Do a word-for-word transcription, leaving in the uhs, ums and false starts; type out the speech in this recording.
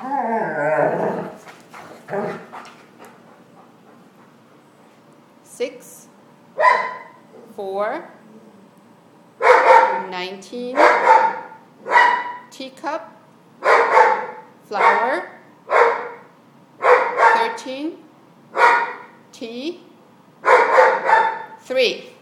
Six, four, nineteen, teacup, flower, thirteen, tea, three.